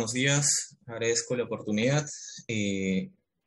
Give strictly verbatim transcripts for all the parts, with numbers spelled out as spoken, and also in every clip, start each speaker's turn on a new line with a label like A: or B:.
A: buenos días. Agradezco la oportunidad. Eh,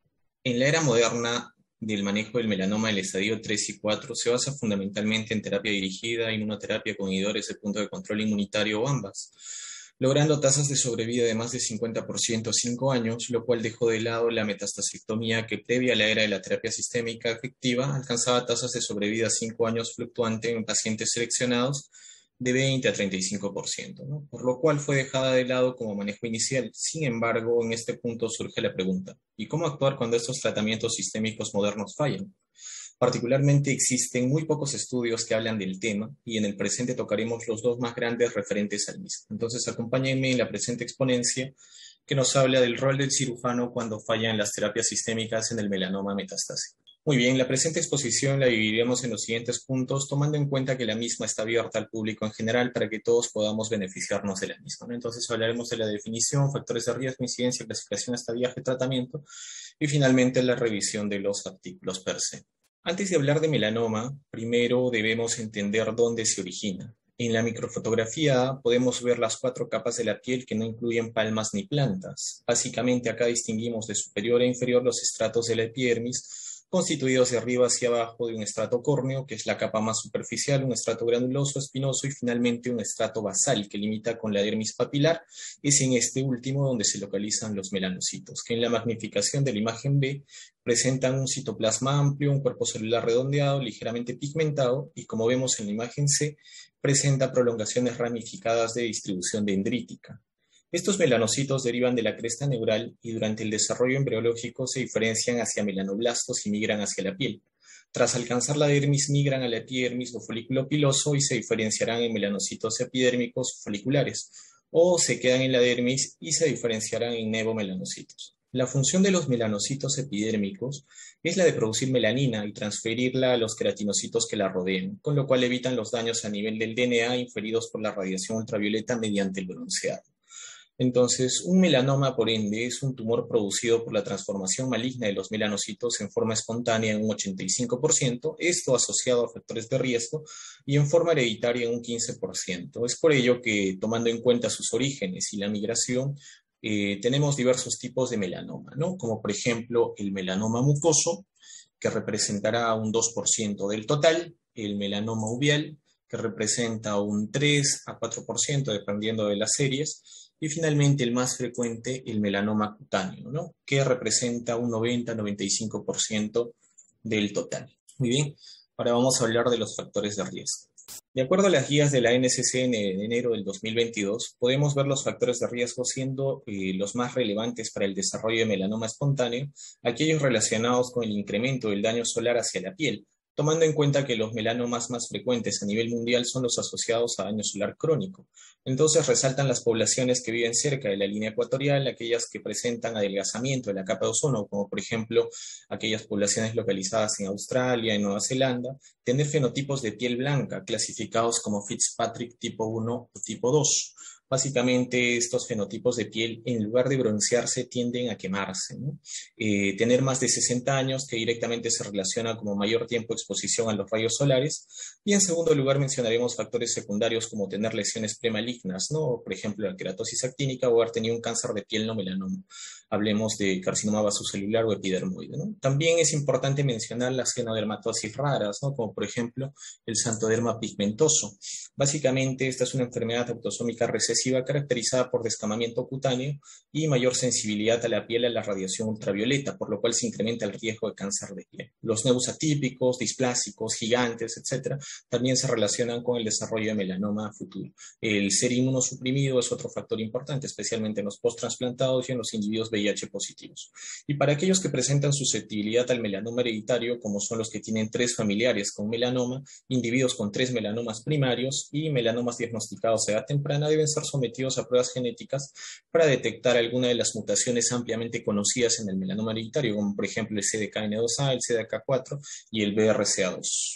A: en la era moderna del manejo del melanoma del estadio tres y cuatro se basa fundamentalmente en terapia dirigida, inmunoterapia con inhibidores de punto de control inmunitario o ambas, logrando tasas de sobrevida de más de cincuenta por ciento a cinco años, lo cual dejó de lado la metastasectomía que previa a la era de la terapia sistémica efectiva alcanzaba tasas de sobrevida a cinco años fluctuante en pacientes seleccionados de veinte a treinta y cinco por ciento, ¿no? Por lo cual fue dejada de lado como manejo inicial. Sin embargo, en este punto surge la pregunta, ¿y cómo actuar cuando estos tratamientos sistémicos modernos fallan? Particularmente existen muy pocos estudios que hablan del tema y en el presente tocaremos los dos más grandes referentes al mismo. Entonces, acompáñenme en la presente exponencia que nos habla del rol del cirujano cuando fallan las terapias sistémicas en el melanoma metastásico. Muy bien, la presente exposición la dividiremos en los siguientes puntos, tomando en cuenta que la misma está abierta al público en general para que todos podamos beneficiarnos de la misma, ¿no? Entonces hablaremos de la definición, factores de riesgo, incidencia, clasificación, estadiaje, tratamiento y finalmente la revisión de los artículos per se. Antes de hablar de melanoma, primero debemos entender dónde se origina. En la microfotografía podemos ver las cuatro capas de la piel que no incluyen palmas ni plantas. Básicamente acá distinguimos de superior a inferior los estratos de la epidermis, constituidos de arriba hacia abajo de un estrato córneo, que es la capa más superficial, un estrato granuloso, espinoso y finalmente un estrato basal que limita con la dermis papilar. Es en este último donde se localizan los melanocitos, que en la magnificación de la imagen B presentan un citoplasma amplio, un cuerpo celular redondeado, ligeramente pigmentado y, como vemos en la imagen C, presenta prolongaciones ramificadas de distribución dendrítica. Estos melanocitos derivan de la cresta neural y durante el desarrollo embriológico se diferencian hacia melanoblastos y migran hacia la piel. Tras alcanzar la dermis migran a la epidermis o folículo piloso y se diferenciarán en melanocitos epidérmicos foliculares, o se quedan en la dermis y se diferenciarán en nevomelanocitos. La función de los melanocitos epidérmicos es la de producir melanina y transferirla a los queratinocitos que la rodean, con lo cual evitan los daños a nivel del D N A inferidos por la radiación ultravioleta mediante el bronceado. Entonces, un melanoma, por ende, es un tumor producido por la transformación maligna de los melanocitos en forma espontánea en un ochenta y cinco por ciento, esto asociado a factores de riesgo, y en forma hereditaria en un quince por ciento. Es por ello que, tomando en cuenta sus orígenes y la migración, eh, tenemos diversos tipos de melanoma, ¿no? Como por ejemplo el melanoma mucoso, que representará un dos por ciento del total, el melanoma uveal, que representa un tres a cuatro por ciento dependiendo de las series, y finalmente el más frecuente, el melanoma cutáneo, ¿no? Que representa un noventa a noventa y cinco por ciento del total. Muy bien, ahora vamos a hablar de los factores de riesgo. De acuerdo a las guías de la N C C N de enero del dos mil veintidós, podemos ver los factores de riesgo siendo eh, los más relevantes para el desarrollo de melanoma espontáneo, aquellos relacionados con el incremento del daño solar hacia la piel, tomando en cuenta que los melanomas más frecuentes a nivel mundial son los asociados a daño solar crónico. Entonces resaltan las poblaciones que viven cerca de la línea ecuatorial, aquellas que presentan adelgazamiento de la capa de ozono, como por ejemplo aquellas poblaciones localizadas en Australia, en Nueva Zelanda, tener fenotipos de piel blanca, clasificados como Fitzpatrick tipo uno o tipo dos. Básicamente estos fenotipos de piel, en lugar de broncearse, tienden a quemarse, ¿no? Eh, tener más de sesenta años, que directamente se relaciona como mayor tiempo de exposición a los rayos solares. Y en segundo lugar mencionaremos factores secundarios como tener lesiones premalignas, ¿no? Por ejemplo, la queratosis actínica o haber tenido un cáncer de piel no melanoma. Hablemos de carcinoma vasocelular o epidermoide, ¿no? También es importante mencionar las genodermatosis raras, ¿no? Como por ejemplo el xantoderma pigmentoso. Básicamente esta es una enfermedad autosómica recesiva caracterizada por descamamiento cutáneo y mayor sensibilidad a la piel a la radiación ultravioleta, por lo cual se incrementa el riesgo de cáncer de piel. Los nevus atípicos, displásicos, gigantes, etcétera, también se relacionan con el desarrollo de melanoma futuro. El ser inmunosuprimido es otro factor importante, especialmente en los posttransplantados y en los individuos V I H positivos. Y para aquellos que presentan susceptibilidad al melanoma hereditario, como son los que tienen tres familiares con melanoma, individuos con tres melanomas primarios y melanomas diagnosticados a edad temprana, deben ser sometidos a pruebas genéticas para detectar alguna de las mutaciones ampliamente conocidas en el melanoma hereditario, como por ejemplo el C D K N dos A, el C D K cuatro y el B R C A dos.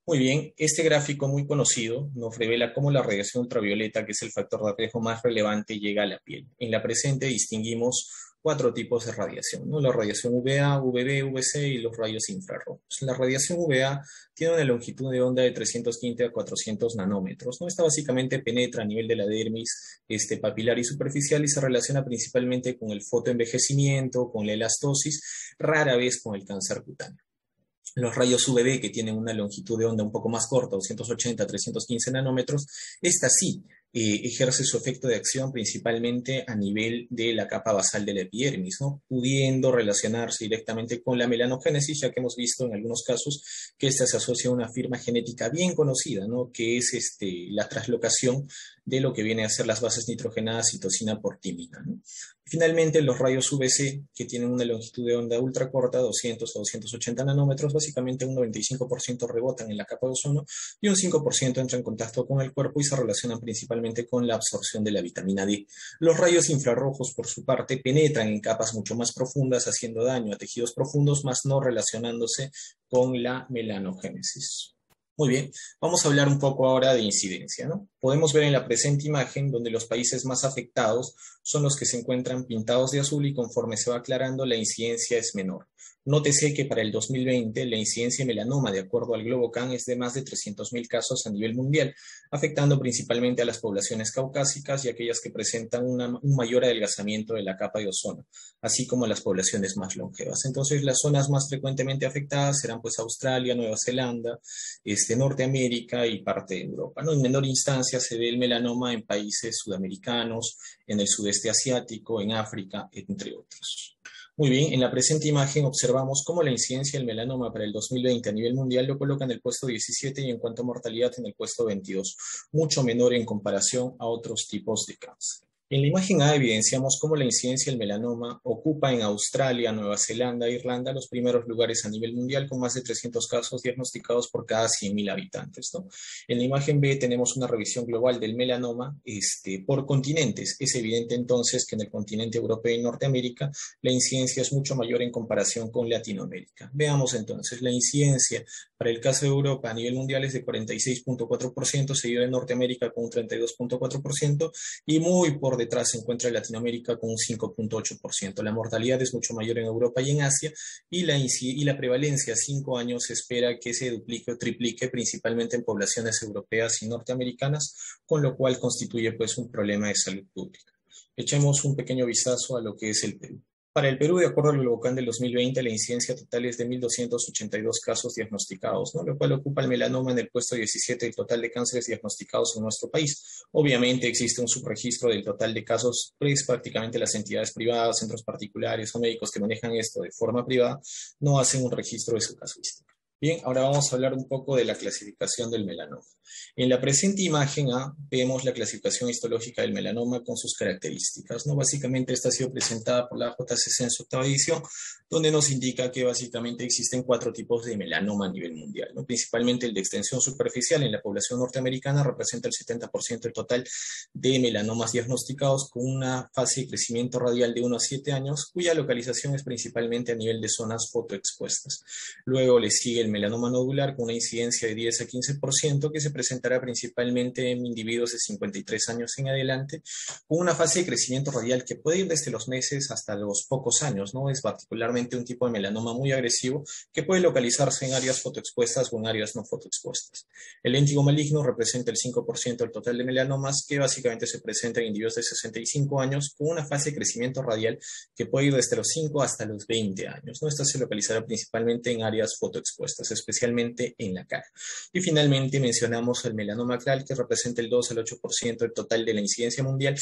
A: Muy bien, este gráfico muy conocido nos revela cómo la radiación ultravioleta, que es el factor de riesgo más relevante, llega a la piel. En la presente distinguimos cuatro tipos de radiación, ¿no? La radiación U V A, U V B, U V C y los rayos infrarrojos. La radiación U V A tiene una longitud de onda de trescientos quince a cuatrocientos nanómetros, ¿no? Esta básicamente penetra a nivel de la dermis este, papilar y superficial y se relaciona principalmente con el fotoenvejecimiento, con la elastosis, rara vez con el cáncer cutáneo. Los rayos U V B, que tienen una longitud de onda un poco más corta, doscientos ochenta a trescientos quince nanómetros, esta sí eh, ejerce su efecto de acción principalmente a nivel de la capa basal de la epidermis, ¿no? Pudiendo relacionarse directamente con la melanogénesis, ya que hemos visto en algunos casos que esta se asocia a una firma genética bien conocida, ¿no? Que es este, la translocación de lo que viene a ser las bases nitrogenadas citosina por timina, ¿no? Finalmente, los rayos U V C, que tienen una longitud de onda ultra corta, doscientos a doscientos ochenta nanómetros, básicamente un noventa y cinco por ciento rebotan en la capa de ozono y un cinco por ciento entra en contacto con el cuerpo y se relacionan principalmente con la absorción de la vitamina D. Los rayos infrarrojos, por su parte, penetran en capas mucho más profundas, haciendo daño a tejidos profundos, más no relacionándose con la melanogénesis. Muy bien, vamos a hablar un poco ahora de incidencia, ¿no? Podemos ver en la presente imagen donde los países más afectados son los que se encuentran pintados de azul y conforme se va aclarando la incidencia es menor. Nótese que para el dos mil veinte la incidencia de melanoma, de acuerdo al Globocan, es de más de trescientos mil casos a nivel mundial, afectando principalmente a las poblaciones caucásicas y aquellas que presentan una, un mayor adelgazamiento de la capa de ozono, así como las poblaciones más longevas. Entonces, las zonas más frecuentemente afectadas serán pues Australia, Nueva Zelanda, este, Norteamérica y parte de Europa, ¿no? En menor instancia se ve el melanoma en países sudamericanos, en el sudeste asiático, en África, entre otros. Muy bien, en la presente imagen observamos cómo la incidencia del melanoma para el dos mil veinte a nivel mundial lo coloca en el puesto diecisiete y en cuanto a mortalidad en el puesto veintidós, mucho menor en comparación a otros tipos de cáncer. En la imagen A evidenciamos cómo la incidencia del melanoma ocupa en Australia, Nueva Zelanda e Irlanda los primeros lugares a nivel mundial con más de trescientos casos diagnosticados por cada cien mil habitantes, ¿no? En la imagen B tenemos una revisión global del melanoma este, por continentes. Es evidente entonces que en el continente europeo y Norteamérica la incidencia es mucho mayor en comparación con Latinoamérica. Veamos entonces, la incidencia para el caso de Europa a nivel mundial es de cuarenta y seis punto cuatro por ciento, seguido de Norteamérica con un treinta y dos punto cuatro por ciento y muy por detrás se encuentra Latinoamérica con un cinco punto ocho por ciento. La mortalidad es mucho mayor en Europa y en Asia y la, y la prevalencia a cinco años se espera que se duplique o triplique principalmente en poblaciones europeas y norteamericanas, con lo cual constituye pues un problema de salud pública. Echemos un pequeño vistazo a lo que es el Perú. Para el Perú, de acuerdo al Globocan del dos mil veinte, la incidencia total es de mil doscientos ochenta y dos casos diagnosticados, ¿no? Lo cual ocupa el melanoma en el puesto diecisiete del total de cánceres diagnosticados en nuestro país. Obviamente existe un subregistro del total de casos, pues prácticamente las entidades privadas, centros particulares o médicos que manejan esto de forma privada no hacen un registro de su casuística. Bien, ahora vamos a hablar un poco de la clasificación del melanoma. En la presente imagen A vemos la clasificación histológica del melanoma con sus características, ¿no? Básicamente esta ha sido presentada por la J C C en su octava edición, donde nos indica que básicamente existen cuatro tipos de melanoma a nivel mundial, ¿no? Principalmente el de extensión superficial en la población norteamericana representa el setenta por ciento del total de melanomas diagnosticados con una fase de crecimiento radial de uno a siete años, cuya localización es principalmente a nivel de zonas fotoexpuestas. Luego le sigue el melanoma nodular con una incidencia de diez a quince por ciento que se presentará principalmente en individuos de cincuenta y tres años en adelante, con una fase de crecimiento radial que puede ir desde los meses hasta los pocos años, ¿no? Es particularmente un tipo de melanoma muy agresivo que puede localizarse en áreas fotoexpuestas o en áreas no fotoexpuestas. El léntigo maligno representa el cinco por ciento del total de melanomas que básicamente se presenta en individuos de sesenta y cinco años con una fase de crecimiento radial que puede ir desde los cinco hasta los veinte años, ¿no? Esta se localizará principalmente en áreas fotoexpuestas, especialmente en la cara. Y finalmente mencionamos el melanoma acral, que representa el dos al ocho por ciento del total de la incidencia mundial,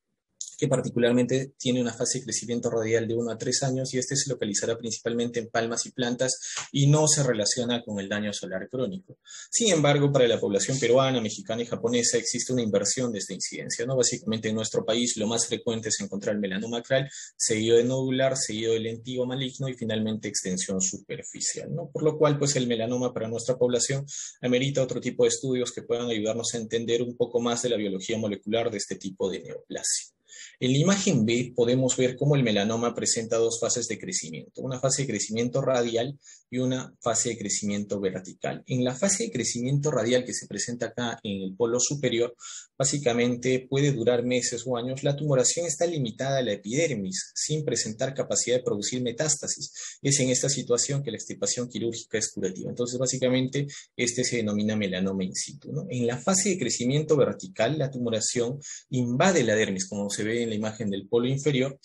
A: que particularmente tiene una fase de crecimiento radial de uno a tres años y este se localizará principalmente en palmas y plantas y no se relaciona con el daño solar crónico. Sin embargo, para la población peruana, mexicana y japonesa existe una inversión de esta incidencia, ¿no? Básicamente en nuestro país lo más frecuente es encontrar el melanoma acral, seguido de nodular, seguido del léntigo maligno y finalmente extensión superficial, ¿no? Por lo cual, pues el melanoma para nuestra población amerita otro tipo de estudios que puedan ayudarnos a entender un poco más de la biología molecular de este tipo de neoplasia. En la imagen B podemos ver cómo el melanoma presenta dos fases de crecimiento, una fase de crecimiento radial y una fase de crecimiento vertical. En la fase de crecimiento radial que se presenta acá en el polo superior, básicamente puede durar meses o años. La tumoración está limitada a la epidermis, sin presentar capacidad de producir metástasis. Es en esta situación que la extirpación quirúrgica es curativa. Entonces, básicamente, este se denomina melanoma in situ, ¿no? En la fase de crecimiento vertical, la tumoración invade la dermis, como se ve en la imagen del polo inferior,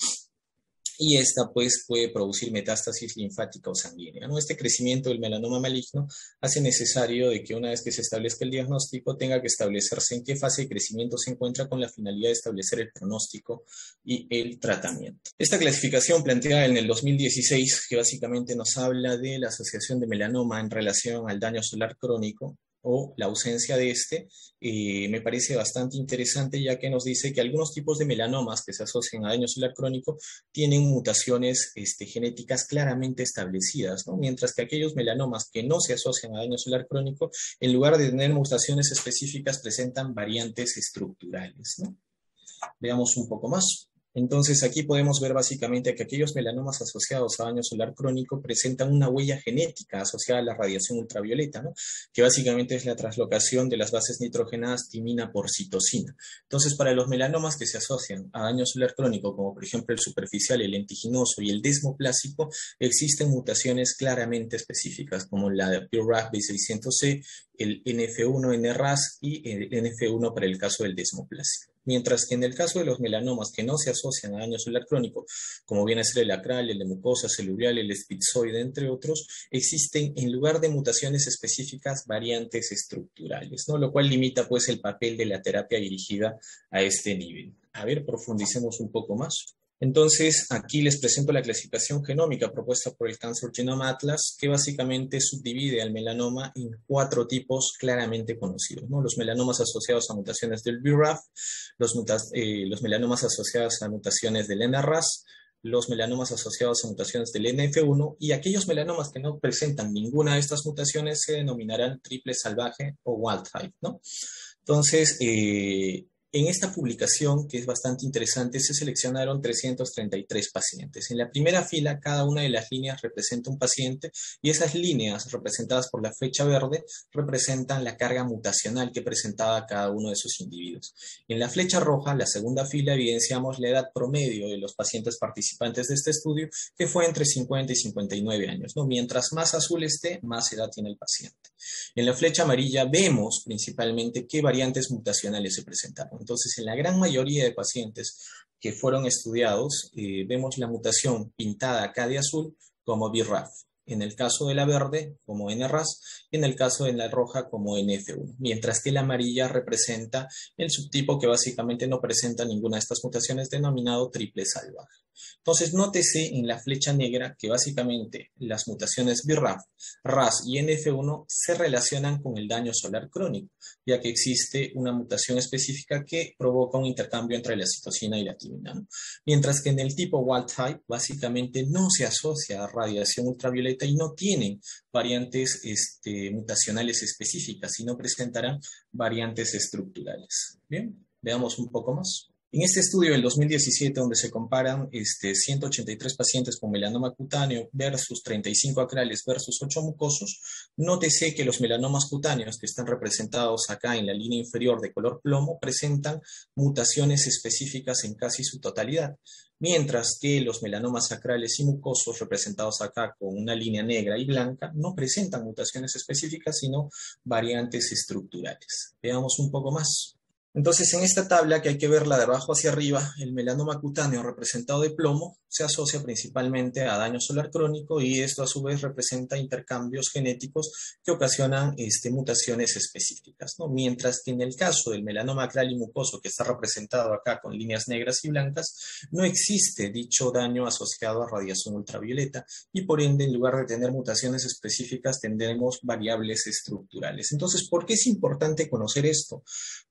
A: y esta pues puede producir metástasis linfática o sanguínea, ¿no? Este crecimiento del melanoma maligno hace necesario de que una vez que se establezca el diagnóstico tenga que establecerse en qué fase de crecimiento se encuentra con la finalidad de establecer el pronóstico y el tratamiento. Esta clasificación planteada en el dos mil dieciséis, que básicamente nos habla de la asociación de melanoma en relación al daño solar crónico, o la ausencia de este, eh, me parece bastante interesante, ya que nos dice que algunos tipos de melanomas que se asocian a daño solar crónico tienen mutaciones este, genéticas claramente establecidas, ¿no? Mientras que aquellos melanomas que no se asocian a daño solar crónico, en lugar de tener mutaciones específicas, presentan variantes estructurales, ¿no? Veamos un poco más. Entonces aquí podemos ver básicamente que aquellos melanomas asociados a daño solar crónico presentan una huella genética asociada a la radiación ultravioleta, ¿no? Que básicamente es la translocación de las bases nitrogenadas timina por citosina. Entonces, para los melanomas que se asocian a daño solar crónico, como por ejemplo el superficial, el lentiginoso y el desmoplásico, existen mutaciones claramente específicas, como la de B R A F B seiscientos C, el N F uno N R A S y el N F uno para el caso del desmoplásico. Mientras que en el caso de los melanomas que no se asocian a daño solar crónico, como viene a ser el acral, el de mucosa celular, el espitzoide, entre otros, existen en lugar de mutaciones específicas variantes estructurales, ¿no? Lo cual limita pues el papel de la terapia dirigida a este nivel. A ver, profundicemos un poco más. Entonces, aquí les presento la clasificación genómica propuesta por el Cancer Genome Atlas, que básicamente subdivide al melanoma en cuatro tipos claramente conocidos, ¿no? Los melanomas asociados a mutaciones del B R A F, los, eh, los melanomas asociados a mutaciones del N R A S, los melanomas asociados a mutaciones del N F uno, y aquellos melanomas que no presentan ninguna de estas mutaciones se denominarán triple salvaje o wild type, ¿no? Entonces, eh, en esta publicación, que es bastante interesante, se seleccionaron trescientos treinta y tres pacientes. En la primera fila, cada una de las líneas representa un paciente y esas líneas representadas por la flecha verde representan la carga mutacional que presentaba cada uno de esos individuos. En la flecha roja, la segunda fila, evidenciamos la edad promedio de los pacientes participantes de este estudio, que fue entre cincuenta y cincuenta y nueve años, ¿no? Mientras más azul esté, más edad tiene el paciente. En la flecha amarilla vemos principalmente qué variantes mutacionales se presentaron. Entonces, en la gran mayoría de pacientes que fueron estudiados, eh, vemos la mutación pintada acá de azul como B R A F. En el caso de la verde, como N R A S, y en el caso de la roja, como N F uno. Mientras que la amarilla representa el subtipo que básicamente no presenta ninguna de estas mutaciones, denominado triple salvaje. Entonces, nótese en la flecha negra que básicamente las mutaciones B R A F, R A S y N F uno se relacionan con el daño solar crónico, ya que existe una mutación específica que provoca un intercambio entre la citosina y la timina, ¿no? Mientras que en el tipo wild type básicamente no se asocia a radiación ultravioleta y no tienen variantes este, mutacionales específicas, sino presentarán variantes estructurales. Bien, veamos un poco más. En este estudio del dos mil diecisiete, donde se comparan este, ciento ochenta y tres pacientes con melanoma cutáneo versus treinta y cinco acrales versus ocho mucosos, nótese que los melanomas cutáneos que están representados acá en la línea inferior de color plomo presentan mutaciones específicas en casi su totalidad, mientras que los melanomas acrales y mucosos representados acá con una línea negra y blanca no presentan mutaciones específicas, sino variantes estructurales. Veamos un poco más. Entonces, en esta tabla, que hay que verla de abajo hacia arriba, el melanoma cutáneo representado de plomo se asocia principalmente a daño solar crónico y esto a su vez representa intercambios genéticos que ocasionan este, mutaciones específicas, ¿no? Mientras que en el caso del melanoma acral y mucoso, que está representado acá con líneas negras y blancas, no existe dicho daño asociado a radiación ultravioleta y por ende, en lugar de tener mutaciones específicas, tendremos variables estructurales. Entonces, ¿por qué es importante conocer esto? Pues el melanoma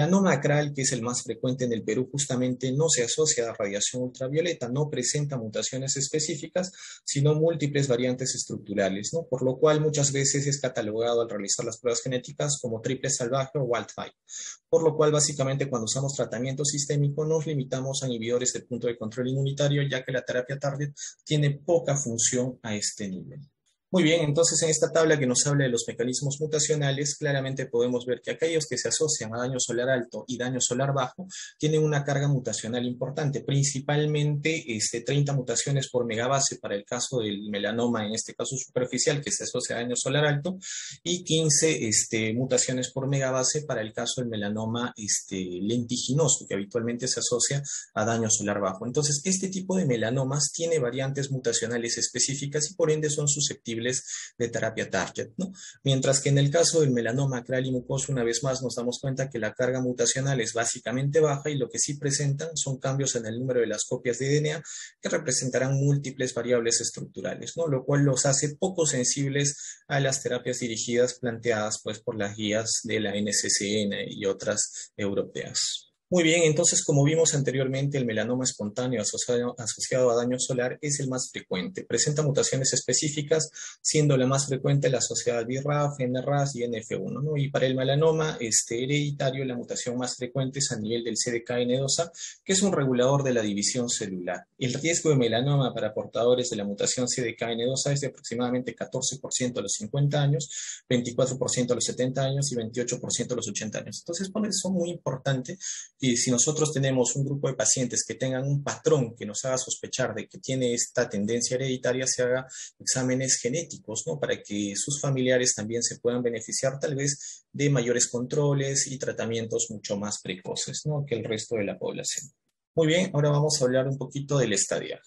A: melanoma acral, que es el más frecuente en el Perú, justamente no se asocia a radiación ultravioleta, no presenta mutaciones específicas, sino múltiples variantes estructurales, ¿no? Por lo cual muchas veces es catalogado al realizar las pruebas genéticas como triple salvaje o wild type. Por lo cual, básicamente, cuando usamos tratamiento sistémico, nos limitamos a inhibidores del punto de control inmunitario, ya que la terapia target tiene poca función a este nivel. Muy bien, entonces en esta tabla que nos habla de los mecanismos mutacionales, claramente podemos ver que aquellos que se asocian a daño solar alto y daño solar bajo tienen una carga mutacional importante, principalmente este, treinta mutaciones por megabase para el caso del melanoma, en este caso superficial, que se asocia a daño solar alto, y quince este, mutaciones por megabase para el caso del melanoma este, lentiginoso, que habitualmente se asocia a daño solar bajo. Entonces, este tipo de melanomas tiene variantes mutacionales específicas y por ende son susceptibles de terapia target, ¿no? Mientras que en el caso del melanoma acral y mucoso, una vez más nos damos cuenta que la carga mutacional es básicamente baja y lo que sí presentan son cambios en el número de las copias de D N A que representarán múltiples variables estructurales, ¿no? Lo cual los hace poco sensibles a las terapias dirigidas planteadas pues, por las guías de la N C C N y otras europeas. Muy bien, entonces como vimos anteriormente, el melanoma espontáneo asociado, asociado a daño solar es el más frecuente. Presenta mutaciones específicas, siendo la más frecuente la asociada al B R A F, N R A S y N F uno, ¿no? Y para el melanoma este, hereditario, la mutación más frecuente es a nivel del C D K N dos A, que es un regulador de la división celular. El riesgo de melanoma para portadores de la mutación C D K N dos A es de aproximadamente catorce por ciento a los cincuenta años, veinticuatro por ciento a los setenta años y veintiocho por ciento a los ochenta años. Entonces, por eso es muy importante. Y si nosotros tenemos un grupo de pacientes que tengan un patrón que nos haga sospechar de que tiene esta tendencia hereditaria, se haga exámenes genéticos, ¿no? Para que sus familiares también se puedan beneficiar tal vez de mayores controles y tratamientos mucho más precoces, ¿no? Que el resto de la población. Muy bien, ahora vamos a hablar un poquito del estadiaje.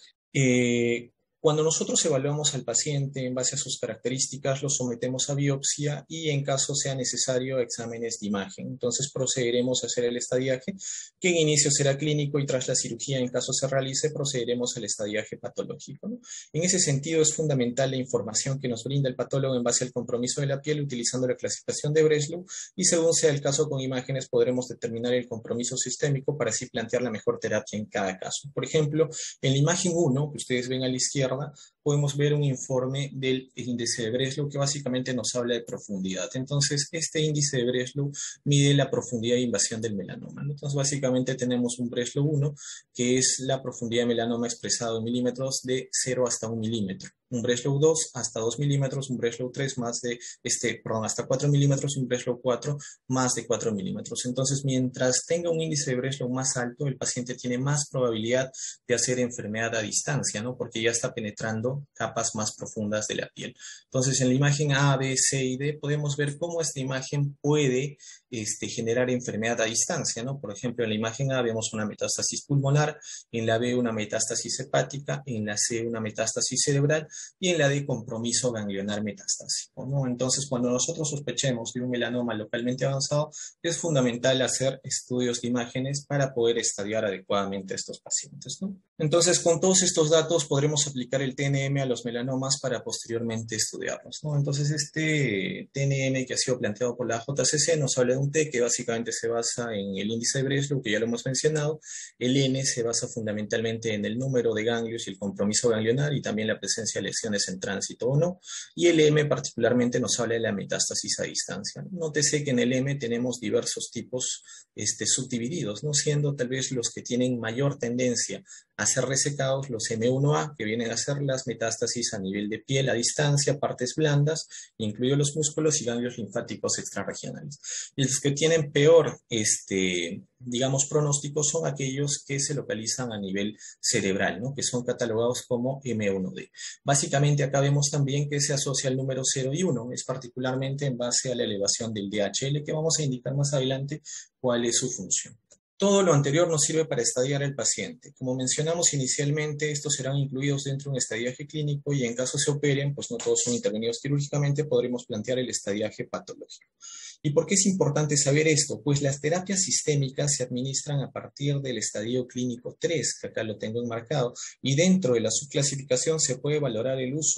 A: Eh, Cuando nosotros evaluamos al paciente en base a sus características, lo sometemos a biopsia y en caso sea necesario exámenes de imagen. Entonces procederemos a hacer el estadiaje, que en inicio será clínico y tras la cirugía, en caso se realice, procederemos al estadiaje patológico, ¿no? En ese sentido es fundamental la información que nos brinda el patólogo en base al compromiso de la piel utilizando la clasificación de Breslow y según sea el caso con imágenes podremos determinar el compromiso sistémico para así plantear la mejor terapia en cada caso. Por ejemplo, en la imagen uno, que ustedes ven a la izquierda, podemos ver un informe del índice de Breslow que básicamente nos habla de profundidad. Entonces, este índice de Breslow mide la profundidad de invasión del melanoma, ¿no? Entonces, básicamente tenemos un Breslow uno, que es la profundidad de melanoma expresado en milímetros de cero hasta un milímetro. Un Breslow dos hasta dos milímetros, un Breslow tres más de, este, perdón, hasta cuatro milímetros y un Breslow cuatro más de cuatro milímetros. Entonces, mientras tenga un índice de Breslow más alto, el paciente tiene más probabilidad de hacer enfermedad a distancia, ¿no? Porque ya está penetrando capas más profundas de la piel. Entonces, en la imagen A, B, C y D podemos ver cómo esta imagen puede este, generar enfermedad a distancia, ¿no? Por ejemplo, en la imagen A vemos una metástasis pulmonar, en la B una metástasis hepática, en la C una metástasis cerebral y en la D compromiso ganglionar metastásico, ¿no? Entonces, cuando nosotros sospechemos de un melanoma localmente avanzado, es fundamental hacer estudios de imágenes para poder estadiar adecuadamente a estos pacientes, ¿no? Entonces, con todos estos datos podremos aplicar el T N M a los melanomas para posteriormente estudiarlos, ¿no? Entonces, este T N M que ha sido planteado por la J C C nos habla de un T que básicamente se basa en el índice de Breslow, que ya lo hemos mencionado. El N se basa fundamentalmente en el número de ganglios y el compromiso ganglionar y también la presencia de lesiones en tránsito o no. Y el M particularmente nos habla de la metástasis a distancia. Nótese que en el M tenemos diversos tipos este, subdivididos, ¿no? Siendo tal vez los que tienen mayor tendencia a ser resecados los M uno A, que vienen a ser las metástasis a nivel de piel a distancia, partes blandas, incluidos los músculos y ganglios linfáticos extrarregionales. Y los que tienen peor, este, digamos, pronóstico son aquellos que se localizan a nivel cerebral, ¿no? Que son catalogados como M uno D. Básicamente acá vemos también que se asocia al número cero y uno, es particularmente en base a la elevación del D H L, que vamos a indicar más adelante cuál es su función. Todo lo anterior nos sirve para estadiar al paciente. Como mencionamos inicialmente, estos serán incluidos dentro de un estadiaje clínico y en caso se operen, pues no todos son intervenidos quirúrgicamente, podremos plantear el estadiaje patológico. ¿Y por qué es importante saber esto? Pues las terapias sistémicas se administran a partir del estadio clínico tres, que acá lo tengo enmarcado, y dentro de la subclasificación se puede valorar el uso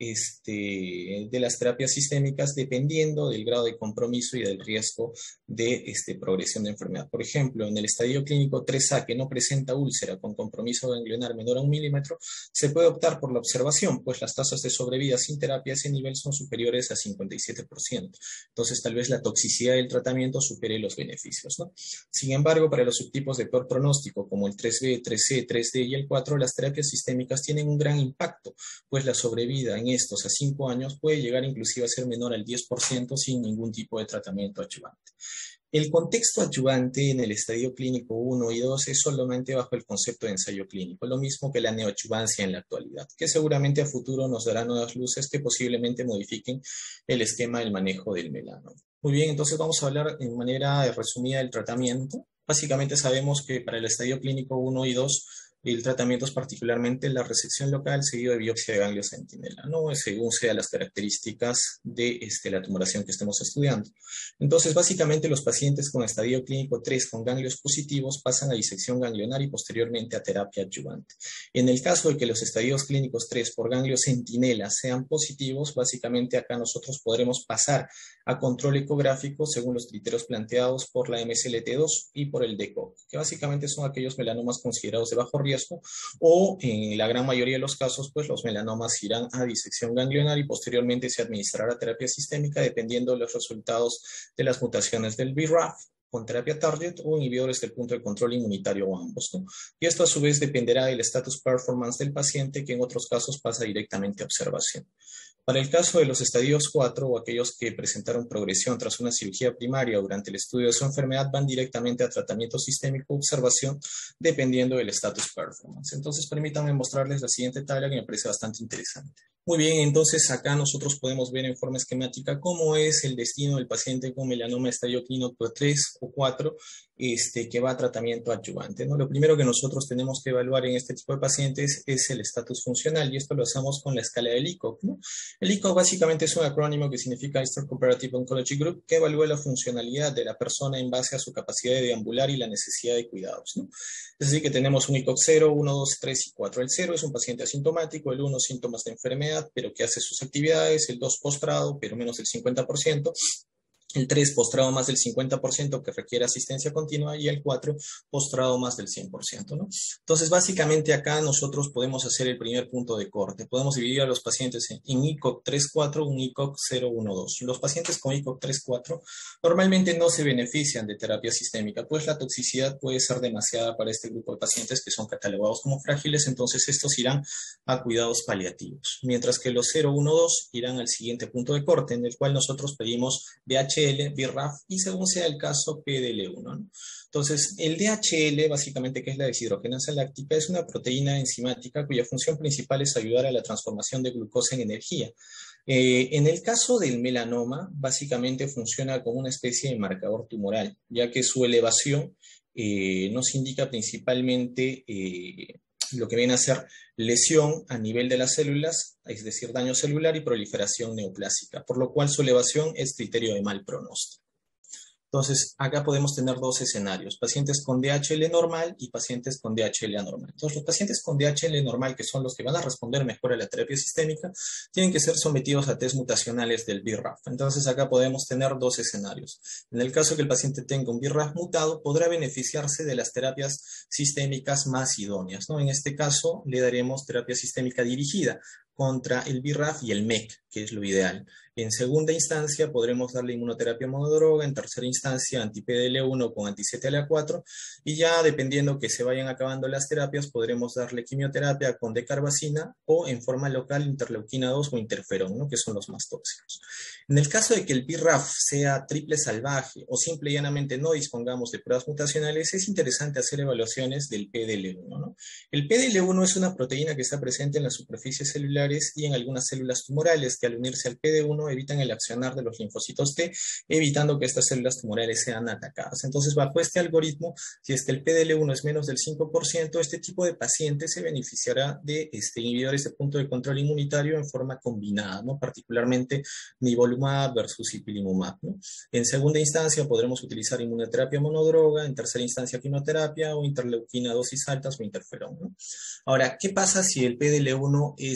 A: este, de las terapias sistémicas dependiendo del grado de compromiso y del riesgo de este, progresión de enfermedad. Por ejemplo, en el estadio clínico tres A, que no presenta úlcera con compromiso ganglionar menor a un milímetro, se puede optar por la observación, pues las tasas de sobrevida sin terapia a ese nivel son superiores a cincuenta y siete por ciento. Entonces, tal vez la toxicidad del tratamiento supere los beneficios, ¿no? Sin embargo, para los subtipos de peor pronóstico, como el tres B, tres C, tres D y el cuatro, las terapias sistémicas tienen un gran impacto, pues la sobrevida en estos a cinco años puede llegar inclusive a ser menor al diez por ciento sin ningún tipo de tratamiento adyuvante. El contexto adyuvante en el estadio clínico uno y dos es solamente bajo el concepto de ensayo clínico, lo mismo que la neoadyuvancia en la actualidad, que seguramente a futuro nos dará nuevas luces que posiblemente modifiquen el esquema del manejo del melanoma. Muy bien, entonces vamos a hablar en manera resumida del tratamiento. Básicamente sabemos que para el estadio clínico uno y dos el tratamiento es particularmente la resección local seguido de biopsia de ganglio centinela, ¿no? Según sean las características de este, la tumoración que estemos estudiando. Entonces, básicamente los pacientes con estadio clínico tres con ganglios positivos pasan a disección ganglionar y posteriormente a terapia adyuvante. En el caso de que los estadios clínicos tres por ganglio centinela sean positivos, básicamente acá nosotros podremos pasar a control ecográfico según los criterios planteados por la M S L T dos y por el D C O C, que básicamente son aquellos melanomas considerados de bajo riesgo, o en la gran mayoría de los casos, pues los melanomas irán a disección ganglionar y posteriormente se administrará terapia sistémica dependiendo de los resultados de las mutaciones del B R A F con terapia target o inhibidores del punto de control inmunitario o ambos, ¿no? Y esto a su vez dependerá del status performance del paciente, que en otros casos pasa directamente a observación. Para el caso de los estadios cuatro o aquellos que presentaron progresión tras una cirugía primaria durante el estudio de su enfermedad van directamente a tratamiento sistémico o observación dependiendo del status performance. Entonces permítanme mostrarles la siguiente tabla que me parece bastante interesante. Muy bien, entonces acá nosotros podemos ver en forma esquemática cómo es el destino del paciente con melanoma estadio clínico tres o cuatro este, que va a tratamiento adyuvante, ¿no? Lo primero que nosotros tenemos que evaluar en este tipo de pacientes es el estatus funcional y esto lo hacemos con la escala del I C O C, ¿no? El I C O C básicamente es un acrónimo que significa Eastern Cooperative Oncology Group, que evalúa la funcionalidad de la persona en base a su capacidad de deambular y la necesidad de cuidados, ¿no? Es decir, que tenemos un I C O C cero, uno, dos, tres y cuatro. El cero es un paciente asintomático, el uno síntomas de enfermedad, pero que hace sus actividades, el dos postrado, pero menos del cincuenta por ciento. El tres, postrado más del cincuenta por ciento que requiere asistencia continua, y el cuatro, postrado más del cien por ciento, ¿no? Entonces, básicamente acá nosotros podemos hacer el primer punto de corte. Podemos dividir a los pacientes en, en I C O C tres cuatro, un I C O C cero uno dos. Los pacientes con I C O C tres cuatro normalmente no se benefician de terapia sistémica, pues la toxicidad puede ser demasiada para este grupo de pacientes que son catalogados como frágiles, entonces estos irán a cuidados paliativos. Mientras que los cero uno dos irán al siguiente punto de corte, en el cual nosotros pedimos D H L, B R A F y según sea el caso P D L uno, ¿no? Entonces, el D H L, básicamente, que es la deshidrogenasa láctica, es una proteína enzimática cuya función principal es ayudar a la transformación de glucosa en energía. Eh, en el caso del melanoma, básicamente funciona como una especie de marcador tumoral, ya que su elevación eh, nos indica principalmente eh, lo que viene a ser lesión a nivel de las células, es decir, daño celular y proliferación neoplásica, por lo cual su elevación es criterio de mal pronóstico. Entonces, acá podemos tener dos escenarios, pacientes con D H L normal y pacientes con D H L anormal. Entonces, los pacientes con D H L normal, que son los que van a responder mejor a la terapia sistémica, tienen que ser sometidos a test mutacionales del B R A F. Entonces, acá podemos tener dos escenarios. En el caso que el paciente tenga un B R A F mutado, podrá beneficiarse de las terapias sistémicas más idóneas, ¿no? En este caso, le daremos terapia sistémica dirigida contra el B R A F y el M E C, que es lo ideal. En segunda instancia podremos darle inmunoterapia monodroga, en tercera instancia anti-P D L uno con anti-C T L A cuatro y ya dependiendo que se vayan acabando las terapias podremos darle quimioterapia con decarbacina o en forma local interleuquina dos o interferón, ¿no? Que son los más tóxicos. En el caso de que el B R A F sea triple salvaje o simple y llanamente no dispongamos de pruebas mutacionales, es interesante hacer evaluaciones del P D L uno, ¿no? El P D L uno es una proteína que está presente en las superficies celulares y en algunas células tumorales que al unirse al P D uno evitan el accionar de los linfocitos T, evitando que estas células tumorales sean atacadas. Entonces, bajo este algoritmo, si es que el P D L uno es menos del cinco por ciento, este tipo de paciente se beneficiará de este, inhibidores de punto de control inmunitario en forma combinada, ¿no? Particularmente nivolumab versus ipilimumab, ¿no? En segunda instancia, podremos utilizar inmunoterapia monodroga, en tercera instancia quimioterapia o interleuquina dosis altas o interferón, ¿no? Ahora, ¿qué pasa si el P D L uno es más del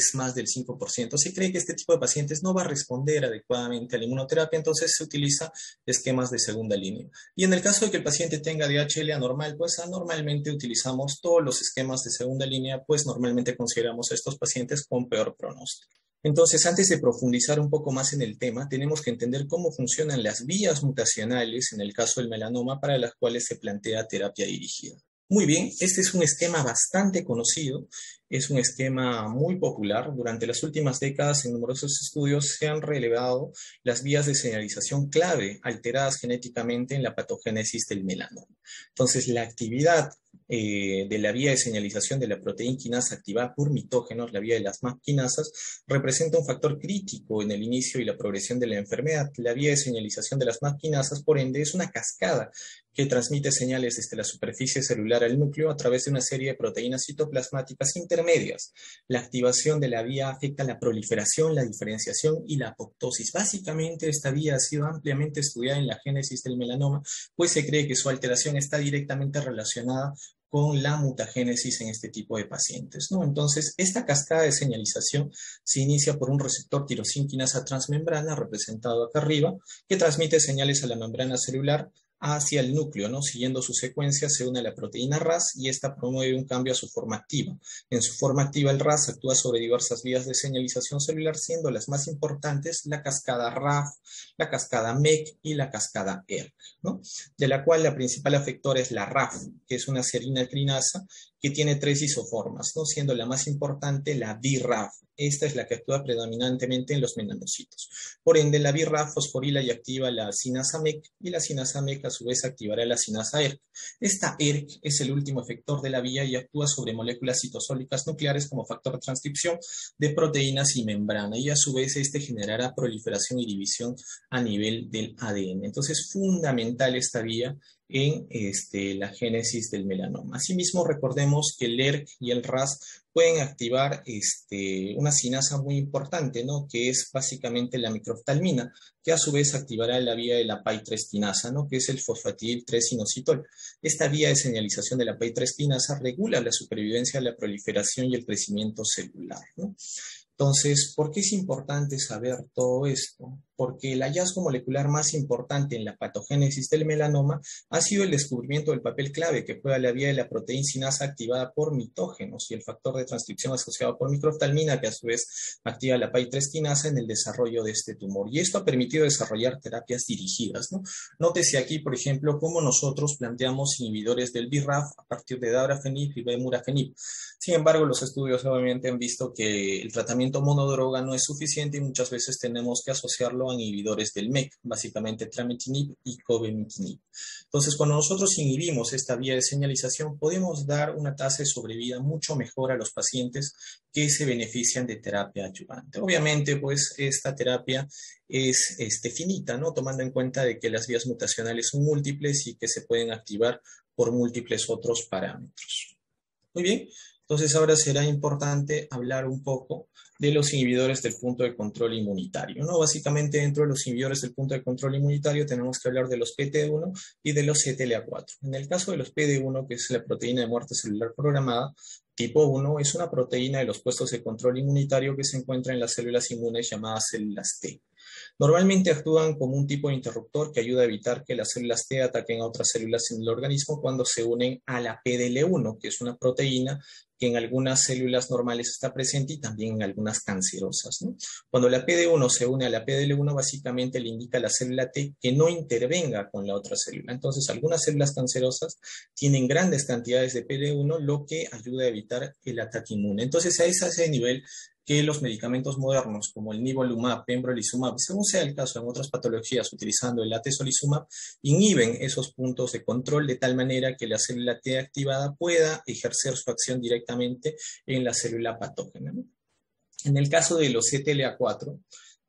A: del cinco por ciento. Se cree que este tipo de pacientes no va a responder adecuadamente a la inmunoterapia, entonces se utiliza esquemas de segunda línea. Y en el caso de que el paciente tenga D H L anormal, pues anormalmente utilizamos todos los esquemas de segunda línea, pues normalmente consideramos a estos pacientes con peor pronóstico. Entonces, antes de profundizar un poco más en el tema, tenemos que entender cómo funcionan las vías mutacionales en el caso del melanoma para las cuales se plantea terapia dirigida. Muy bien, este es un esquema bastante conocido, es un esquema muy popular. Durante las últimas décadas en numerosos estudios se han relevado las vías de señalización clave alteradas genéticamente en la patogénesis del melanoma. Entonces, la actividad eh, de la vía de señalización de la proteína quinasa activada por mitógenos, la vía de las M A P quinasas, representa un factor crítico en el inicio y la progresión de la enfermedad. La vía de señalización de las M A P quinasas, por ende, es una cascada que transmite señales desde la superficie celular al núcleo a través de una serie de proteínas citoplasmáticas intermedias. La activación de la vía afecta la proliferación, la diferenciación y la apoptosis. Básicamente, esta vía ha sido ampliamente estudiada en la génesis del melanoma, pues se cree que su alteración está directamente relacionada con la mutagénesis en este tipo de pacientes, ¿no? Entonces, esta cascada de señalización se inicia por un receptor tirosina quinasa transmembrana, representado acá arriba, que transmite señales a la membrana celular hacia el núcleo, ¿no? Siguiendo su secuencia se une a la proteína R A S y esta promueve un cambio a su forma activa. En su forma activa el R A S actúa sobre diversas vías de señalización celular, siendo las más importantes la cascada R A F, la cascada M E C y la cascada E R C, ¿no? De la cual la principal afectora es la R A F, que es una serina quinasa que tiene tres isoformas, ¿no? Siendo la más importante la B R A F. Esta es la que actúa predominantemente en los melanocitos. Por ende, la B R A F fosforila y activa la sinasa M E C y la sinasa M E C a su vez activará la sinasa E R C. Esta E R C es el último efector de la vía y actúa sobre moléculas citosólicas nucleares como factor de transcripción de proteínas y membrana, y a su vez este generará proliferación y división a nivel del A D N. Entonces, fundamental esta vía en este, la génesis del melanoma. Asimismo, recordemos que el E R C y el R A S pueden activar este, una sinasa muy importante, ¿no? Que es básicamente la microftalmina, que a su vez activará la vía de la P A I tres quinasa, ¿no? Que es el fosfatidil tres inositol. Esta vía de señalización de la P A I tres quinasa regula la supervivencia, la proliferación y el crecimiento celular, ¿no? Entonces, ¿por qué es importante saber todo esto? Porque el hallazgo molecular más importante en la patogénesis del melanoma ha sido el descubrimiento del papel clave que juega la vía de la proteína sinasa activada por mitógenos y el factor de transcripción asociado por microftalmina, que a su vez activa la P A I tres quinasa en el desarrollo de este tumor. Y esto ha permitido desarrollar terapias dirigidas, ¿no? Nótese aquí, por ejemplo, cómo nosotros planteamos inhibidores del B R A F a partir de dabrafenib y bemurafenib. Sin embargo, los estudios obviamente han visto que el tratamiento monodroga no es suficiente y muchas veces tenemos que asociarlo a inhibidores del M E C, básicamente trametinib y cobenfenib. Entonces, cuando nosotros inhibimos esta vía de señalización, podemos dar una tasa de sobrevida mucho mejor a los pacientes que se benefician de terapia adyuvante. Obviamente, pues, esta terapia es este, finita, ¿no? Tomando en cuenta de que las vías mutacionales son múltiples y que se pueden activar por múltiples otros parámetros. Muy bien. Entonces, ahora será importante hablar un poco de los inhibidores del punto de control inmunitario, ¿no? Básicamente, dentro de los inhibidores del punto de control inmunitario tenemos que hablar de los P T uno y de los C T L A cuatro. En el caso de los P D uno, que es la proteína de muerte celular programada, tipo uno, es una proteína de los puestos de control inmunitario que se encuentra en las células inmunes llamadas células T. Normalmente actúan como un tipo de interruptor que ayuda a evitar que las células T ataquen a otras células en el organismo cuando se unen a la P D L uno, que es una proteína que en algunas células normales está presente y también en algunas cancerosas, ¿no? Cuando la P D uno se une a la P D L uno, básicamente le indica a la célula T que no intervenga con la otra célula. Entonces, algunas células cancerosas tienen grandes cantidades de P D uno, lo que ayuda a evitar el ataque inmune. Entonces, a ese nivel que los medicamentos modernos como el nivolumab, pembrolizumab, según sea el caso en otras patologías utilizando el atezolizumab, inhiben esos puntos de control de tal manera que la célula T activada pueda ejercer su acción directamente en la célula patógena, ¿no? En el caso de los C T L A cuatro,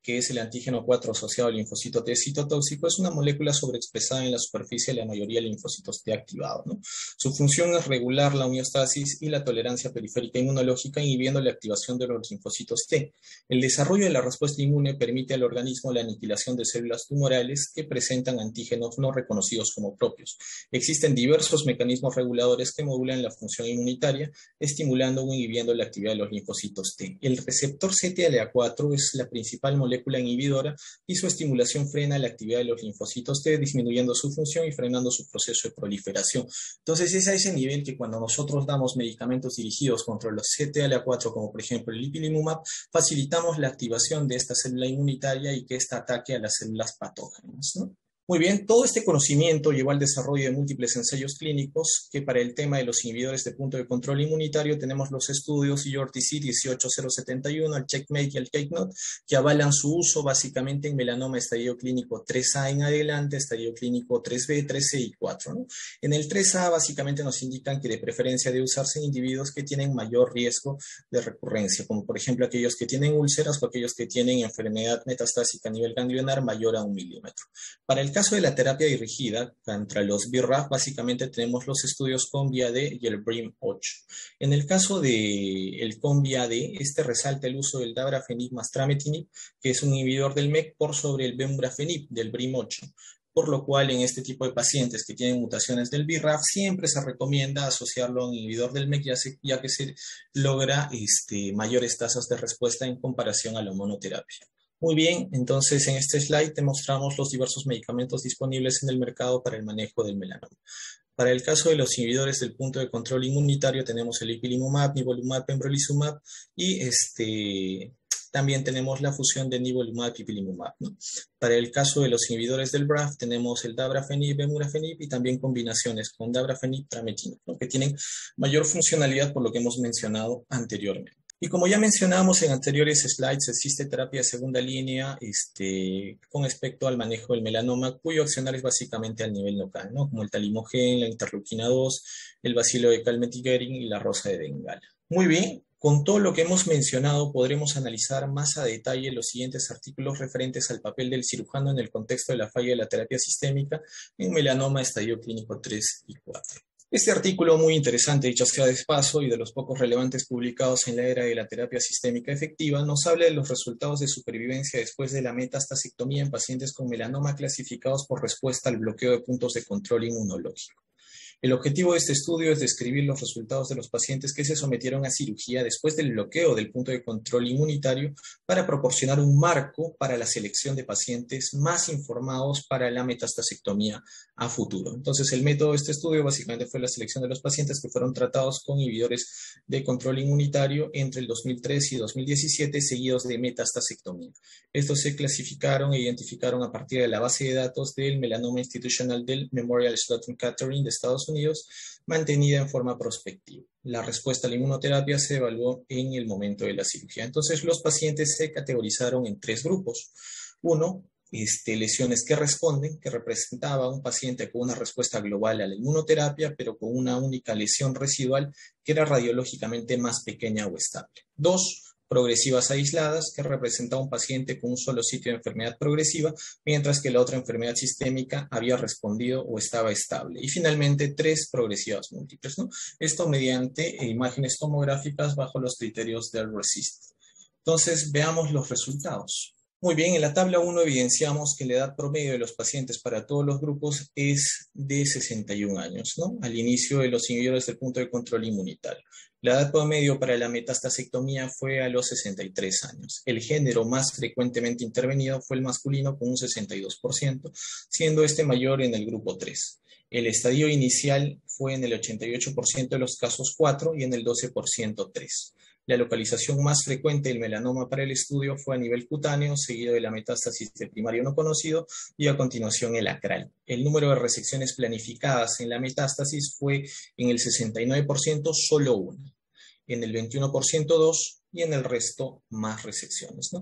A: que es el antígeno cuatro asociado al linfocito T citotóxico, es una molécula sobreexpresada en la superficie de la mayoría de linfocitos T activados, ¿no? Su función es regular la homeostasis y la tolerancia periférica inmunológica, inhibiendo la activación de los linfocitos T. El desarrollo de la respuesta inmune permite al organismo la aniquilación de células tumorales que presentan antígenos no reconocidos como propios. Existen diversos mecanismos reguladores que modulan la función inmunitaria, estimulando o inhibiendo la actividad de los linfocitos T. El receptor C T L A cuatro es la principal molécula inhibidora y su estimulación frena la actividad de los linfocitos T, disminuyendo su función y frenando su proceso de proliferación. Entonces es a ese nivel que cuando nosotros damos medicamentos dirigidos contra los C T L A cuatro, como por ejemplo el ipilimumab, facilitamos la activación de esta célula inmunitaria y que ésta ataque a las células patógenas, ¿no? Muy bien, todo este conocimiento llevó al desarrollo de múltiples ensayos clínicos que para el tema de los inhibidores de punto de control inmunitario tenemos los estudios I O R T C dieciocho mil setenta y uno, el CheckMate y el CakeNote, que avalan su uso básicamente en melanoma estadio clínico tres A en adelante, estadio clínico tres B, tres C y cuatro, ¿no? En el tres A básicamente nos indican que de preferencia debe usarse en individuos que tienen mayor riesgo de recurrencia, como por ejemplo aquellos que tienen úlceras o aquellos que tienen enfermedad metastásica a nivel ganglionar mayor a un milímetro. Para el caso de la terapia dirigida contra los B R A F, básicamente tenemos los estudios COMBI-A D y el B R I M ocho. En el caso del COMBI-A D, este resalta el uso del dabrafenib más trametinib, que es un inhibidor del M E C, por sobre el bembrafenib del B R I M ocho. Por lo cual, en este tipo de pacientes que tienen mutaciones del B R A F, siempre se recomienda asociarlo a un inhibidor del M E C, ya, se, ya que se logra este, mayores tasas de respuesta en comparación a la monoterapia. Muy bien, entonces en este slide te mostramos los diversos medicamentos disponibles en el mercado para el manejo del melanoma. Para el caso de los inhibidores del punto de control inmunitario tenemos el ipilimumab, nivolumab, pembrolizumab y este, también tenemos la fusión de nivolumab y ipilimumab, ¿no? Para el caso de los inhibidores del B R A F tenemos el dabrafenib, bemurafenib y también combinaciones con dabrafenib, trametinib, ¿no? Que tienen mayor funcionalidad por lo que hemos mencionado anteriormente. Y como ya mencionamos en anteriores slides, existe terapia de segunda línea este, con respecto al manejo del melanoma, cuyo accionar es básicamente al nivel local, ¿no? Como el talimogen, la interleuquina dos, el bacilo de Calmette-Guerin y la rosa de Bengala. Muy bien, con todo lo que hemos mencionado podremos analizar más a detalle los siguientes artículos referentes al papel del cirujano en el contexto de la falla de la terapia sistémica en melanoma estadio clínico tres y cuatro. Este artículo muy interesante, dicho sea de paso, y de los pocos relevantes publicados en la era de la terapia sistémica efectiva, nos habla de los resultados de supervivencia después de la metastasectomía en pacientes con melanoma clasificados por respuesta al bloqueo de puntos de control inmunológico. El objetivo de este estudio es describir los resultados de los pacientes que se sometieron a cirugía después del bloqueo del punto de control inmunitario para proporcionar un marco para la selección de pacientes más informados para la metastasectomía a futuro. Entonces, el método de este estudio básicamente fue la selección de los pacientes que fueron tratados con inhibidores de control inmunitario entre el dos mil tres y dos mil diecisiete, seguidos de metastasectomía. Estos se clasificaron e identificaron a partir de la base de datos del melanoma institucional del Memorial Sloan Kettering de Estados Unidos, mantenida en forma prospectiva. La respuesta a la inmunoterapia se evaluó en el momento de la cirugía. Entonces, los pacientes se categorizaron en tres grupos. Uno, este, lesiones que responden, que representaba a un paciente con una respuesta global a la inmunoterapia, pero con una única lesión residual que era radiológicamente más pequeña o estable. Dos, progresivas aisladas, que representa a un paciente con un solo sitio de enfermedad progresiva, mientras que la otra enfermedad sistémica había respondido o estaba estable. Y finalmente, tres progresivas múltiples, ¿no? Esto mediante imágenes tomográficas bajo los criterios del RECIST. Entonces, veamos los resultados. Muy bien, en la tabla uno evidenciamos que la edad promedio de los pacientes para todos los grupos es de sesenta y un años, ¿no? Al inicio de los inhibidores del punto de control inmunitario. La edad promedio para la metastasectomía fue a los sesenta y tres años. El género más frecuentemente intervenido fue el masculino con un sesenta y dos por ciento, siendo este mayor en el grupo tres. El estadio inicial fue en el ochenta y ocho por ciento de los casos cuatro y en el doce por ciento tres. La localización más frecuente del melanoma para el estudio fue a nivel cutáneo, seguido de la metástasis de primario no conocido y a continuación el acral. El número de resecciones planificadas en la metástasis fue en el sesenta y nueve por ciento solo una, en el veintiuno por ciento dos y en el resto más resecciones, ¿no?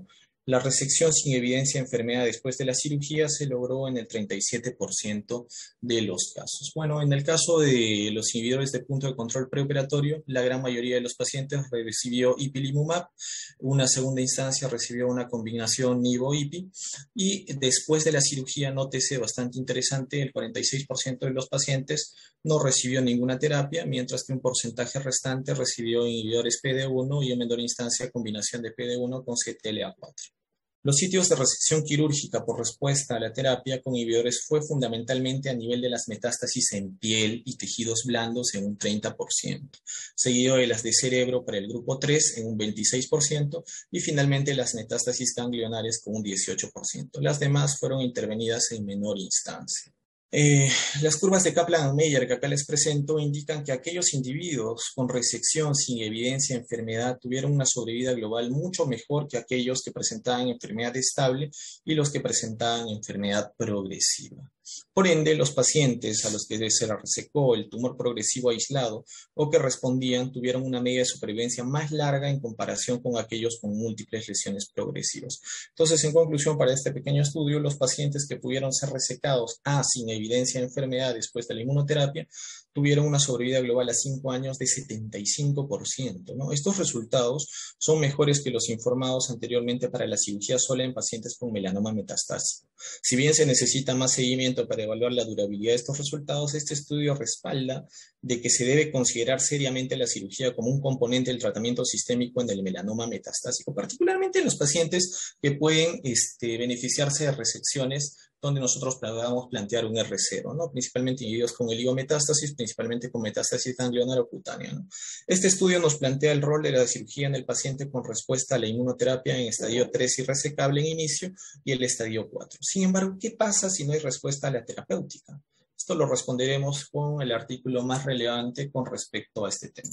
A: La resección sin evidencia de enfermedad después de la cirugía se logró en el treinta y siete por ciento de los casos. Bueno, en el caso de los inhibidores de punto de control preoperatorio, la gran mayoría de los pacientes recibió ipilimumab, una segunda instancia recibió una combinación nivo-ipi, y después de la cirugía, nótese bastante interesante, el cuarenta y seis por ciento de los pacientes no recibió ninguna terapia, mientras que un porcentaje restante recibió inhibidores P D uno y en menor instancia combinación de P D uno con C T L A cuatro. Los sitios de resección quirúrgica por respuesta a la terapia con inhibidores fue fundamentalmente a nivel de las metástasis en piel y tejidos blandos en un treinta por ciento, seguido de las de cerebro para el grupo tres en un veintiséis por ciento y finalmente las metástasis ganglionares con un dieciocho por ciento. Las demás fueron intervenidas en menor instancia. Eh, las curvas de Kaplan-Meier que acá les presento indican que aquellos individuos con resección sin evidencia de enfermedad tuvieron una sobrevida global mucho mejor que aquellos que presentaban enfermedad estable y los que presentaban enfermedad progresiva. Por ende, los pacientes a los que se les resecó el tumor progresivo aislado o que respondían tuvieron una media de supervivencia más larga en comparación con aquellos con múltiples lesiones progresivas. Entonces, en conclusión, para este pequeño estudio, los pacientes que pudieron ser resecados a sin evidencia de enfermedad después de la inmunoterapia tuvieron una sobrevida global a cinco años de setenta y cinco por ciento, ¿no? Estos resultados son mejores que los informados anteriormente para la cirugía sola en pacientes con melanoma metastásico. Si bien se necesita más seguimiento para evaluar la durabilidad de estos resultados, este estudio respalda de que se debe considerar seriamente la cirugía como un componente del tratamiento sistémico en el melanoma metastásico, particularmente en los pacientes que pueden este, beneficiarse de resecciones donde nosotros podamos plantear un R cero, ¿no? Principalmente individuos con oligometástasis, principalmente con metástasis ganglionar o cutánea, ¿no? Este estudio nos plantea el rol de la cirugía en el paciente con respuesta a la inmunoterapia en estadio tres irresecable en inicio y el estadio cuatro. Sin embargo, ¿qué pasa si no hay respuesta a la terapéutica? Esto lo responderemos con el artículo más relevante con respecto a este tema.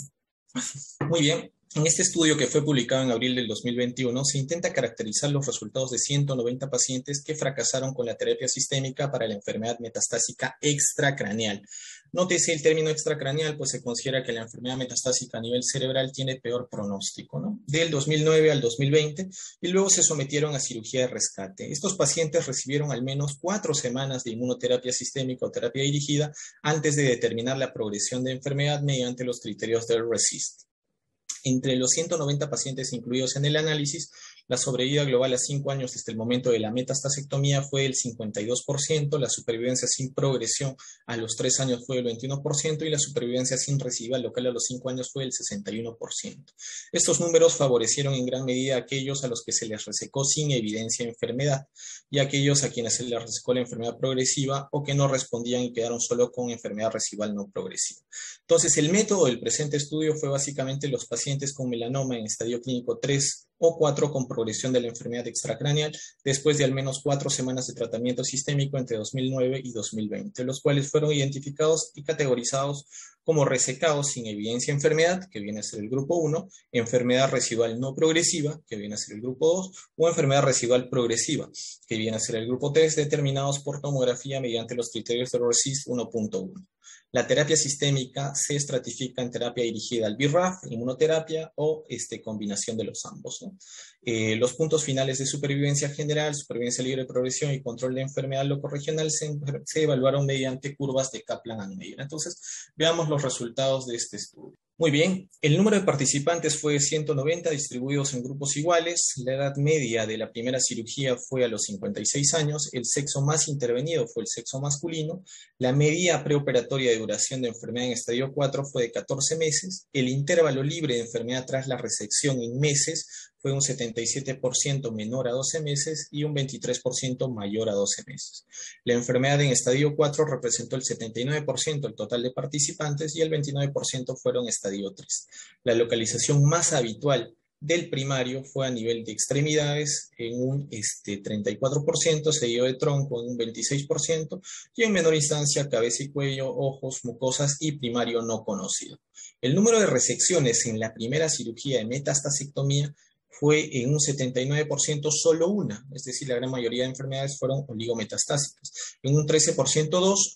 A: Muy bien. En este estudio que fue publicado en abril del dos mil veintiuno, se intenta caracterizar los resultados de ciento noventa pacientes que fracasaron con la terapia sistémica para la enfermedad metastásica extracraneal. Nótese el término extracraneal, pues se considera que la enfermedad metastásica a nivel cerebral tiene peor pronóstico, ¿no? Del dos mil nueve al dos mil veinte, y luego se sometieron a cirugía de rescate. Estos pacientes recibieron al menos cuatro semanas de inmunoterapia sistémica o terapia dirigida antes de determinar la progresión de enfermedad mediante los criterios del RECIST. Entre los ciento noventa pacientes incluidos en el análisis, la sobrevida global a cinco años desde el momento de la metastasectomía fue del cincuenta y dos por ciento, la supervivencia sin progresión a los tres años fue del veintiuno por ciento y la supervivencia sin recidiva local a los cinco años fue del sesenta y uno por ciento. Estos números favorecieron en gran medida a aquellos a los que se les resecó sin evidencia de enfermedad y a aquellos a quienes se les resecó la enfermedad progresiva o que no respondían y quedaron solo con enfermedad residual no progresiva. Entonces, el método del presente estudio fue básicamente los pacientes con melanoma en estadio clínico tres o cuatro con progresión de la enfermedad extracraneal después de al menos cuatro semanas de tratamiento sistémico entre dos mil nueve y dos mil veinte, los cuales fueron identificados y categorizados como resecados sin evidencia de enfermedad, que viene a ser el grupo uno, enfermedad residual no progresiva, que viene a ser el grupo dos, o enfermedad residual progresiva, que viene a ser el grupo tres, determinados por tomografía mediante los criterios de RECIST uno punto uno. La terapia sistémica se estratifica en terapia dirigida al B R A F, inmunoterapia o este, combinación de los ambos, ¿no? Eh, los puntos finales de supervivencia general, supervivencia libre de progresión y control de enfermedad locorregional se, se evaluaron mediante curvas de Kaplan-Meier. Entonces, veamos los resultados de este estudio. Muy bien, el número de participantes fue ciento noventa distribuidos en grupos iguales, la edad media de la primera cirugía fue a los cincuenta y seis años, el sexo más intervenido fue el sexo masculino, la media preoperatoria de duración de enfermedad en estadio cuatro fue de catorce meses, el intervalo libre de enfermedad tras la resección en meses fue un setenta y siete por ciento menor a doce meses y un veintitrés por ciento mayor a doce meses. La enfermedad en estadio cuatro representó el setenta y nueve por ciento del total de participantes y el veintinueve por ciento fueron estadio tres. La localización más habitual del primario fue a nivel de extremidades en un este, treinta y cuatro por ciento, seguido de tronco en un veintiséis por ciento y en menor instancia cabeza y cuello, ojos, mucosas y primario no conocido. El número de resecciones en la primera cirugía de metastasectomía fue en un setenta y nueve por ciento solo una, es decir, la gran mayoría de enfermedades fueron oligometastásicas. En un trece por ciento dos,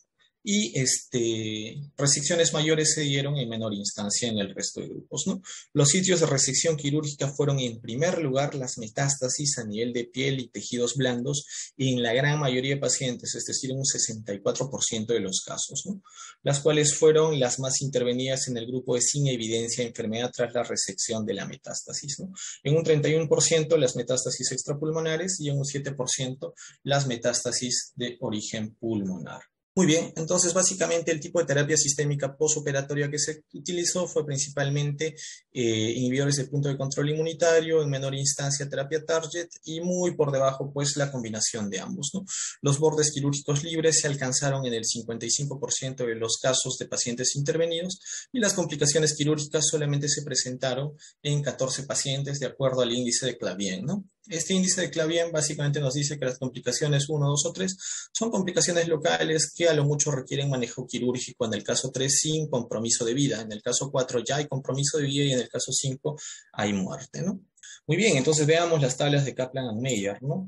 A: y este, resecciones mayores se dieron en menor instancia en el resto de grupos, ¿no? Los sitios de resección quirúrgica fueron en primer lugar las metástasis a nivel de piel y tejidos blandos y en la gran mayoría de pacientes, es decir, en un sesenta y cuatro por ciento de los casos, ¿no? Las cuales fueron las más intervenidas en el grupo de sin evidencia de enfermedad tras la resección de la metástasis, ¿no? En un treinta y uno por ciento las metástasis extrapulmonares y en un siete por ciento las metástasis de origen pulmonar. Muy bien, entonces básicamente el tipo de terapia sistémica postoperatoria que se utilizó fue principalmente eh, inhibidores del punto de control inmunitario, en menor instancia terapia target y muy por debajo pues la combinación de ambos, ¿no? Los bordes quirúrgicos libres se alcanzaron en el cincuenta y cinco por ciento de los casos de pacientes intervenidos y las complicaciones quirúrgicas solamente se presentaron en catorce pacientes de acuerdo al índice de Clavien, ¿no? Este índice de Clavien básicamente nos dice que las complicaciones uno, dos o tres son complicaciones locales que a lo mucho requieren manejo quirúrgico. En el caso tres, sin compromiso de vida. En el caso cuatro ya hay compromiso de vida y en el caso cinco hay muerte, ¿no? Muy bien, entonces veamos las tablas de Kaplan-Meier, ¿no?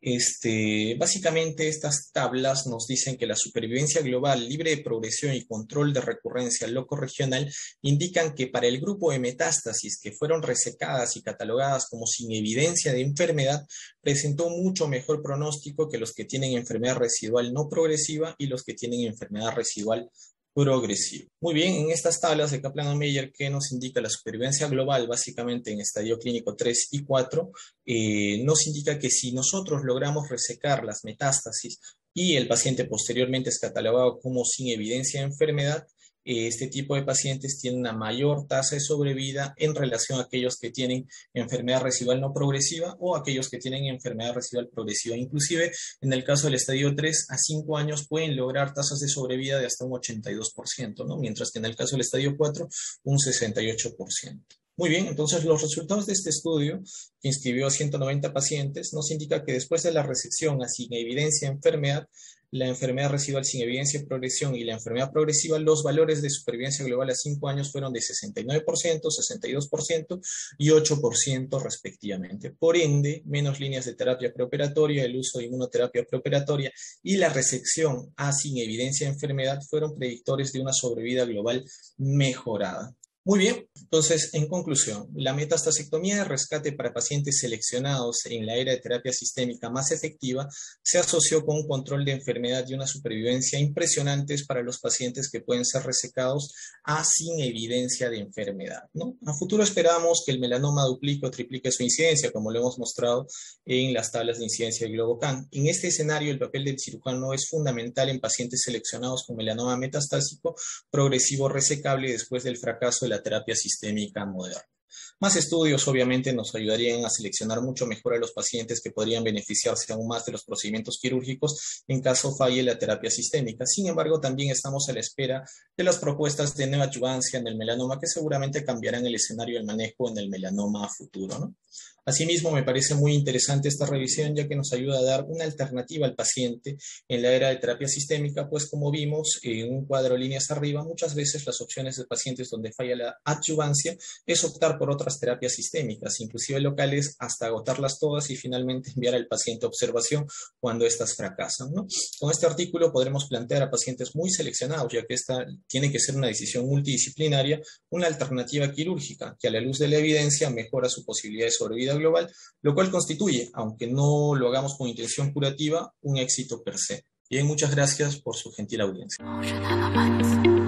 A: Este, básicamente estas tablas nos dicen que la supervivencia global libre de progresión y control de recurrencia locorregional indican que para el grupo de metástasis que fueron resecadas y catalogadas como sin evidencia de enfermedad, presentó mucho mejor pronóstico que los que tienen enfermedad residual no progresiva y los que tienen enfermedad residual progresivo. Muy bien, en estas tablas de Kaplan-Meier que nos indica la supervivencia global, básicamente en estadio clínico tres y cuatro, eh, nos indica que si nosotros logramos resecar las metástasis y el paciente posteriormente es catalogado como sin evidencia de enfermedad, este tipo de pacientes tienen una mayor tasa de sobrevida en relación a aquellos que tienen enfermedad residual no progresiva o aquellos que tienen enfermedad residual progresiva. Inclusive, en el caso del estadio tres, a cinco años pueden lograr tasas de sobrevida de hasta un ochenta y dos por ciento, ¿no? Mientras que en el caso del estadio cuatro, un sesenta y ocho por ciento. Muy bien, entonces los resultados de este estudio, que inscribió a ciento noventa pacientes, nos indica que después de la resección a sin evidencia de enfermedad, la enfermedad residual sin evidencia de progresión y la enfermedad progresiva, los valores de supervivencia global a cinco años fueron de sesenta y nueve por ciento, sesenta y dos por ciento y ocho por ciento respectivamente. Por ende, menos líneas de terapia preoperatoria, el uso de inmunoterapia preoperatoria y la resección a sin evidencia de enfermedad fueron predictores de una sobrevida global mejorada. Muy bien, entonces, en conclusión, la metastasectomía de rescate para pacientes seleccionados en la era de terapia sistémica más efectiva se asoció con un control de enfermedad y una supervivencia impresionantes para los pacientes que pueden ser resecados a sin evidencia de enfermedad, ¿no? A futuro esperamos que el melanoma duplique o triplique su incidencia, como lo hemos mostrado en las tablas de incidencia de Globocan. En este escenario, el papel del cirujano es fundamental en pacientes seleccionados con melanoma metastásico progresivo resecable después del fracaso de la terapia sistémica moderna. Más estudios obviamente nos ayudarían a seleccionar mucho mejor a los pacientes que podrían beneficiarse aún más de los procedimientos quirúrgicos en caso falle la terapia sistémica. Sin embargo, también estamos a la espera de las propuestas de neoadjuvancia en el melanoma que seguramente cambiarán el escenario del manejo en el melanoma a futuro, ¿no? Asimismo, me parece muy interesante esta revisión ya que nos ayuda a dar una alternativa al paciente en la era de terapia sistémica, pues como vimos en un cuadro de líneas arriba, muchas veces las opciones de pacientes donde falla la adyuvancia es optar por otras terapias sistémicas, inclusive locales, hasta agotarlas todas y finalmente enviar al paciente a observación cuando éstas fracasan, ¿no? Con este artículo podremos plantear a pacientes muy seleccionados, ya que esta tiene que ser una decisión multidisciplinaria, una alternativa quirúrgica que a la luz de la evidencia mejora su posibilidad de sobrevida global, lo cual constituye, aunque no lo hagamos con intención curativa, un éxito per se. Bien, muchas gracias por su gentil audiencia.